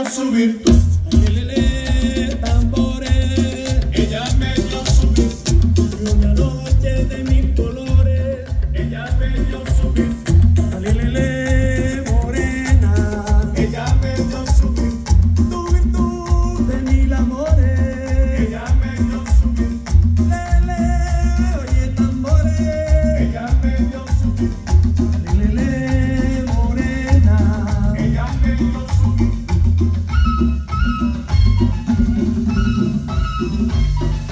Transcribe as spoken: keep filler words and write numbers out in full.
su virtud. Alelele, tambores, Ella me dio su virtud. y una noche de mil colores. Ella me dio su virtud. Alelele, morena, Ella me dio su virtud. tu virtud de mil amores. Ella me dio su virtud. Lele, oye tambores, Ella me dio su virtud. alelele, morena. Ella me dio su virtud.